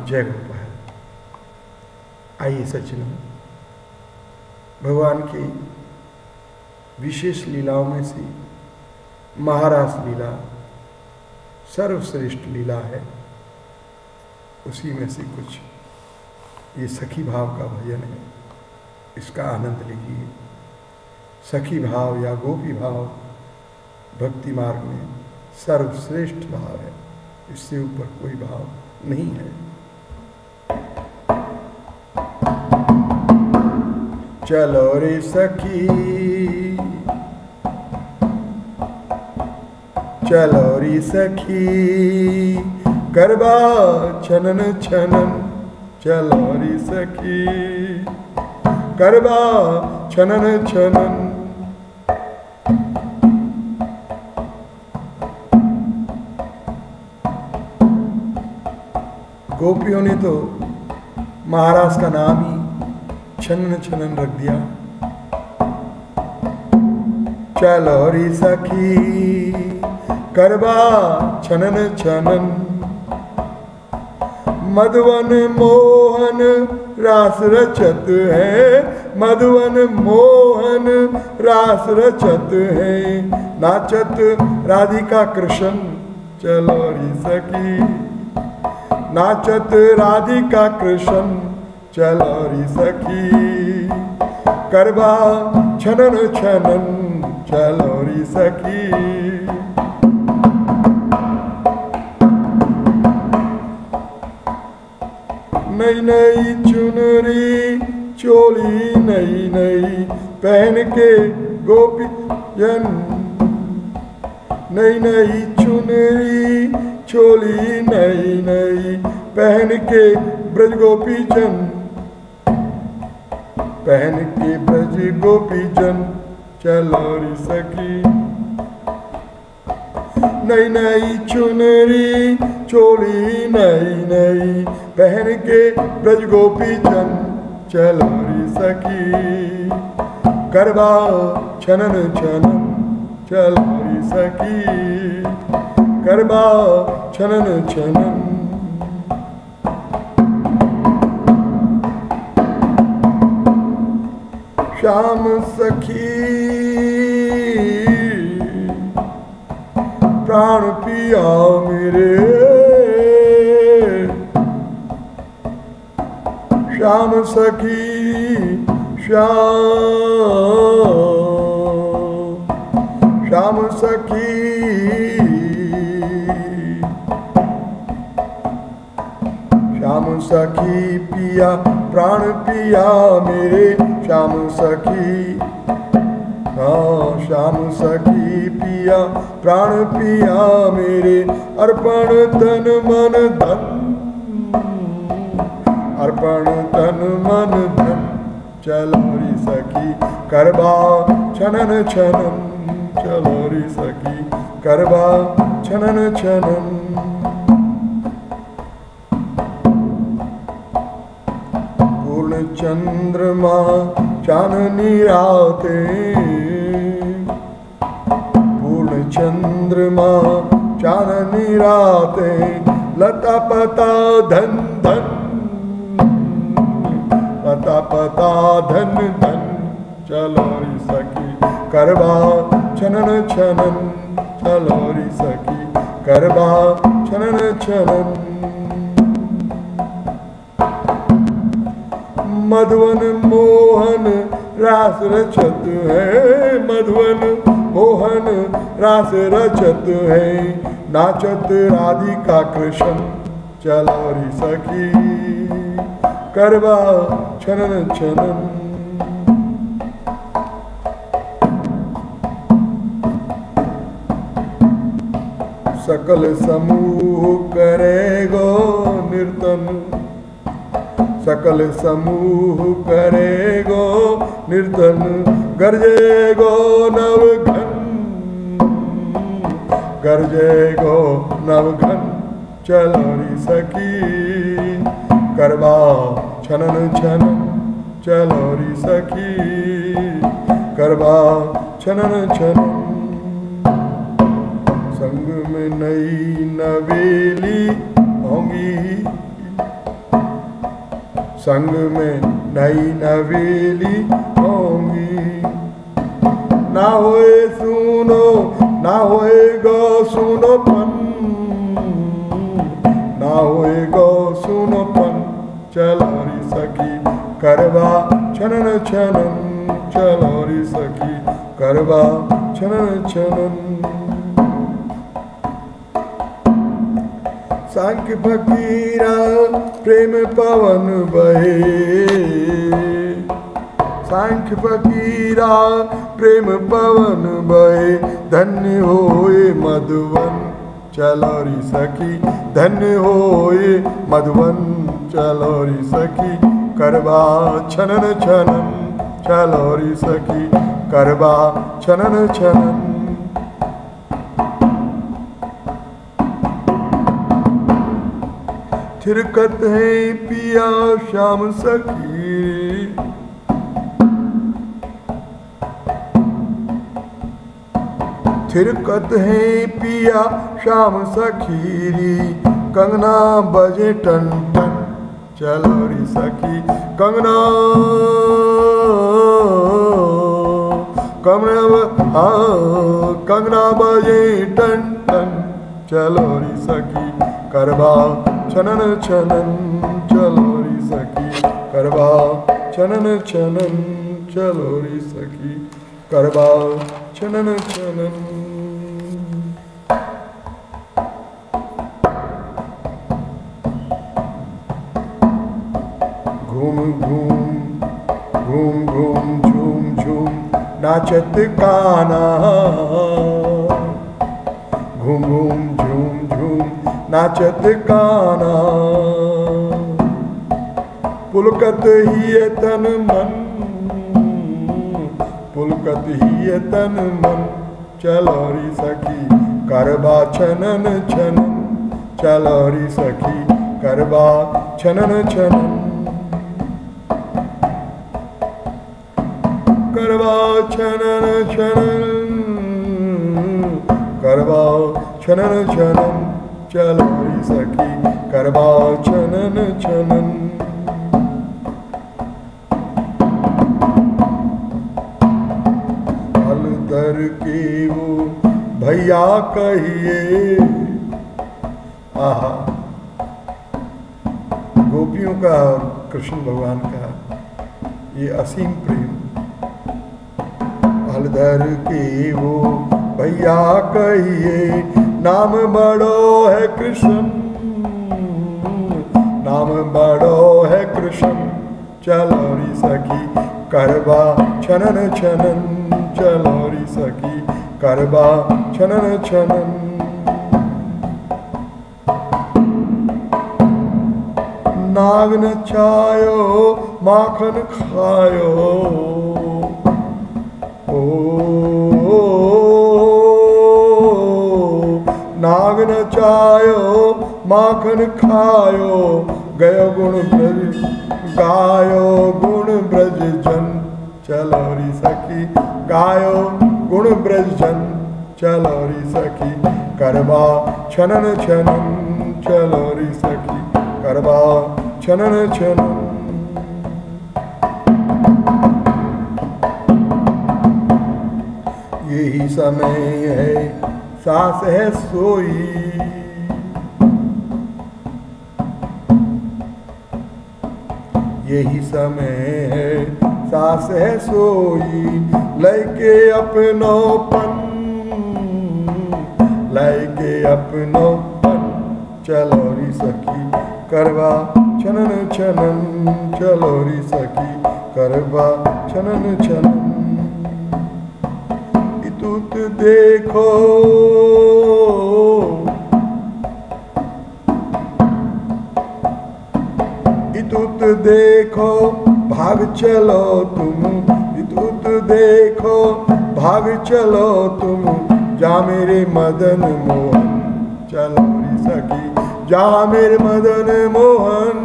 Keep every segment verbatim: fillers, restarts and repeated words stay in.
जय गोपाल। आइए सज्जनों, भगवान की विशेष लीलाओं में से महाराज लीला सर्वश्रेष्ठ लीला है, उसी में से कुछ ये सखी भाव का भजन है, इसका आनंद लीजिए। सखी भाव या गोपी भाव भक्ति मार्ग में सर्वश्रेष्ठ भाव है, इससे ऊपर कोई भाव नहीं है। चलो रे सखी, चलो रे सखी, गरबा छनन छनन, चलो रे सखी, गरबा छनन छनन। गोपियों ने तो महाराज का नाम ही छनन छनन रख दिया। चलो रे सखी, गरबा छनन छनन, मधुवन मोहन रास रचत है, मधुवन मोहन रास रचत है, नाचत राधिका कृष्ण। चलो रे सखी, नाचत राधिका कृष्ण, चलो रे सखी, गरबा छनन छनन, चलो रे सखी। नई नई चुनरी चोली नई नई पहन के गोपी जन, नई नई चुनरी चोली नई नई पहन के ब्रज गोपी जन, पहन के ब्रज गोपी जन, चलो रे सखी। नई नई चुनरी चोली नई नई पहन के ब्रज गोपी जन, चलो रे सखी, गरबा छनन छनन, चलो रे सखी, गरबा छनन छनन। श्याम सखी प्राण पिया मेरे, श्याम सखी श्याम, श्याम सखी, श्याम सखी पिया प्राण पिया मेरे, श्याम सखी, हाँ श्याम सखी पिया प्राण पिया मेरे, अर्पण तन मन धन, अर्पण तन मन धन, चलो रे सखी, गरबा छनन छनन, चलो रे सखी, गरबा छनन छनन। पूर्ण चंद्रमा चांदनी राते, पूर्ण चंद्रमा चांदनी राते, लता पता धन धन, लता पता धन धन, चलो रे सखी, गरबा छनन छनन, चलो रे सखी, गरबा छनन छनन। मधुवन मोहन रास रचत है, मधुवन मोहन रास रचत है, नाचत राधिका कृष्ण, चलो रे सखी, गरबा छनन छनन। सकल समूह करेगो निर्तन, सकल समूह करेगो निर्धन, गरजेगो नवघन, गरजेगो नवघन, चलो रे सखी, गरबा छनन छनन, चलो रे सखी, गरबा छनन छनन। संग में नई नवेली होंगी, संग में नई नवेली होंगी। ना होए सुनो ना होएगा सुनोपन, ना होएगा सुनोपन। चलो रे सखी करवा छनन छनन, चलो रे सखी करवा छनन छनन। सांख्य फकीरा प्रेम पवन बहे, सांख्य फकीरा प्रेम पवन बहे। धन्य होए मधुवन, चलो रे सखी धन्य होए मधुवन। चलो रे सखी करवा छनन छनन, चलो रे सखी करवा छनन छनन। थिरकत है पिया श्याम सखी, थिरकत है पिया श्याम सखीरी। कंगना बजे टन टन, चलो रे सखी कंगना कंगना हाँ कंगना बजे टन टन। चलो रे सखी करवा छनन छनन, चलो रे सखी करवा छनन छनन। चलो रे सखी करवा छनन छनन। घूम घूम घूम घूम झूम झूम नाचत काना, घूम घूम झूम झूम नाचत काना। पुलकत ही तन मन, पुलकत ही तन मन। चलो रे सखी करवा छनन छनन, चलो रे सखी करवा छनन छनन। करवा छनन छनन, करवा छनन छनन। चलो रे सखी करवा छनन छनन। हलदर के वो भैया कहिए, आहा गोपियों का कृष्ण भगवान का ये असीम प्रेम। हलदर के वो भैया कहिए, नाम बड़ो है कृष्ण, नाम बड़ो है कृष्ण। चलो रे सखी करवा छनन छनन, चलो रे सखी करवा छनन छनन। नाग नचायो माखन खायो, ओ नाग नचायो माखन खायो। गयो गुण ब्रज गायो गुण ब्रज जन, चलो रे सखी गायो गुण ब्रज जन। चलो रे सखी करवा छनन छनन, चलो रे सखी करवा छनन छनन। यही समय है सांस है सोई, यही समय है सांस है सोई। लैके अपनोपन, लैके अपनोपन। चलो रे सखी करवा छनन छनन, चलो रे सखी करवा छनन छनन। इतुत देखो इतुत देखो भाग चलो तुम, इतुत देखो भाग चलो तुम। जा मेरे मदन मोहन, चलो रे सखी जा मेरे मदन मोहन,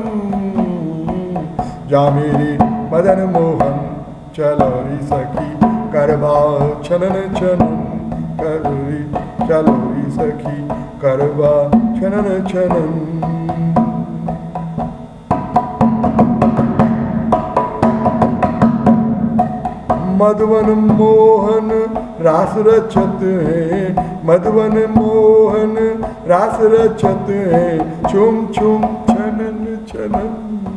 जा मेरे मदन मोहन। चलो रे सखी करवा छनन छनन, कर रे चलो रे सखी करवा छनन छनन। मधुवन मोहन रास रचत है, मधुवन मोहन रास रचत है, छुम छुम छनन छनन,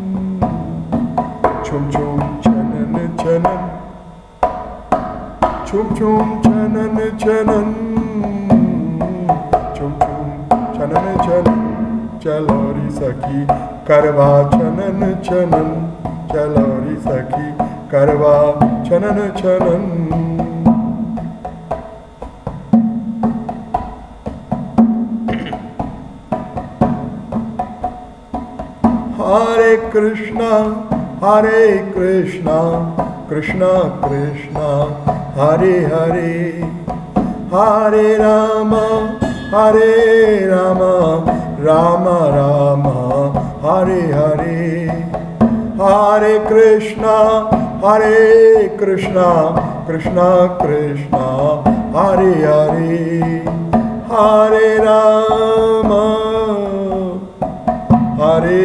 छुम छुम छनन छनन, छुम छुम छनन छनन, छुम छुम छनन छनन, चलो री सखी करवा छनन छनन, चलो री सखी करवा छनन छनन। हरे कृष्णा हरे कृष्णा कृष्णा कृष्णा हरे हरे, हरे रामा हरे रामा रामा रामा हरे हरे, हरे कृष्णा हरे कृष्णा कृष्णा कृष्णा हरे हरे, हरे रामा हरे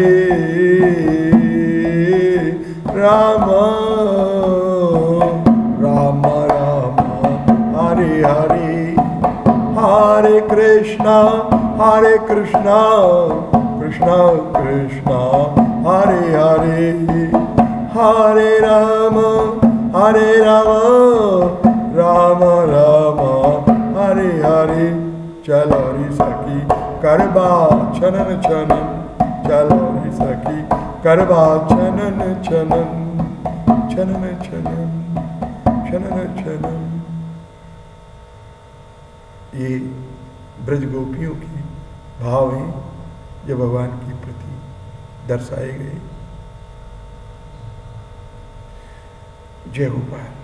रामा रामा रामा हरे हरे, हरे कृष्णा हरे कृष्णा कृष्णा कृष्णा हरे हरे, हरे राम हरे राम राम राम हरे हरे, चलो री सखी करवा छनन छनन, चलो री सखी करवा छनन छनन, छनन छनन छनन छनन। ये ब्रज गोपियों के भाव हैं जो भगवान की प्रति दर्शाए गए। जय गोपाल।